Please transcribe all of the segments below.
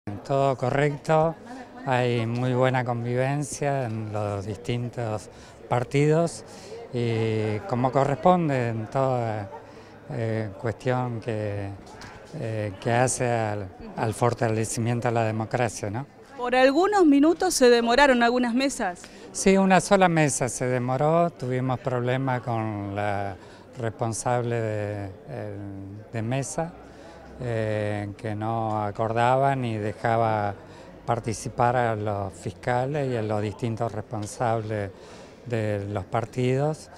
Todo correcto, hay muy buena convivencia en los distintos partidos y como corresponde en toda cuestión que hace al fortalecimiento de la democracia, ¿no? Por algunos minutos se demoraron algunas mesas. Sí, una sola mesa se demoró, tuvimos problemas con la responsable de mesa, que no acordaba ni dejaba participar a los fiscales y a los distintos responsables de los partidos,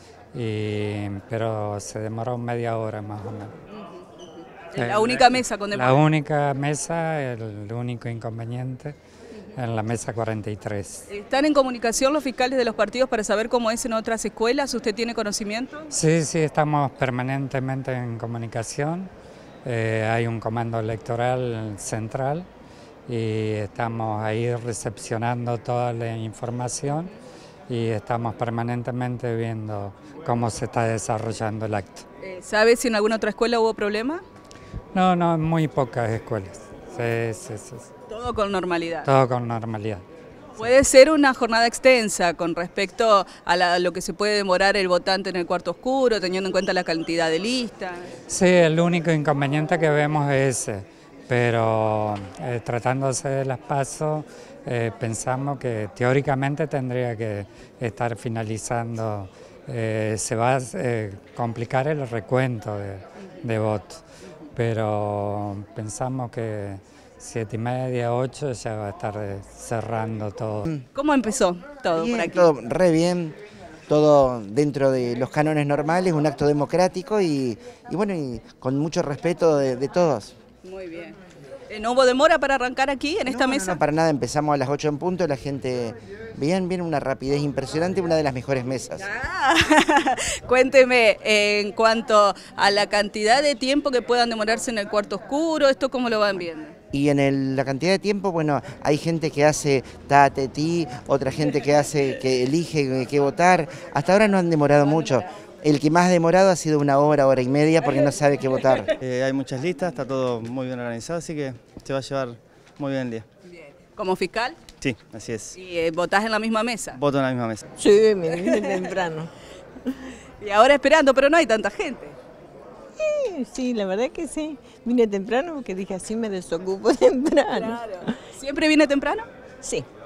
pero se demoró media hora más o menos. La única mesa con demora. La única mesa, el único inconveniente en la mesa 43. ¿Están en comunicación los fiscales de los partidos para saber cómo es en otras escuelas? ¿Usted tiene conocimiento? Sí, estamos permanentemente en comunicación. Hay un comando electoral central y estamos ahí recepcionando toda la información y estamos permanentemente viendo cómo se está desarrollando el acto. ¿Sabe si en alguna otra escuela hubo problema? No, en muy pocas escuelas. Sí. Todo con normalidad. Todo con normalidad. Puede ser una jornada extensa con respecto a lo que se puede demorar el votante en el cuarto oscuro, teniendo en cuenta la cantidad de listas. Sí, el único inconveniente que vemos es ese, pero tratándose de las PASO, pensamos que teóricamente tendría que estar finalizando, se va a complicar el recuento de votos, pero pensamos que 7:30, 8 ya va a estar cerrando todo. ¿Cómo empezó todo Bien, por aquí? todo re bien, todo dentro de los cánones normales, un acto democrático y bueno, y con mucho respeto de todos. Muy bien. ¿No hubo demora para arrancar aquí, en esta mesa? No, para nada, empezamos a las 8 en punto, la gente bien, una rapidez impresionante, una de las mejores mesas. Cuénteme, en cuanto a la cantidad de tiempo que puedan demorarse en el cuarto oscuro, ¿esto cómo lo van viendo? Y en la cantidad de tiempo, bueno, hay gente que hace tatetí, otra gente que elige qué votar. Hasta ahora no han demorado mucho. El que más ha demorado ha sido una hora y media porque no sabe qué votar. Hay muchas listas, está todo muy bien organizado, así que se va a llevar muy bien el día. Bien. ¿Como fiscal? Sí, así es. ¿Y votás en la misma mesa? Voto en la misma mesa. Sí, me vine temprano. Y ahora esperando, pero no hay tanta gente. Sí, la verdad que sí. Vine temprano porque dije así me desocupo temprano. Claro. ¿Siempre viene temprano? Sí.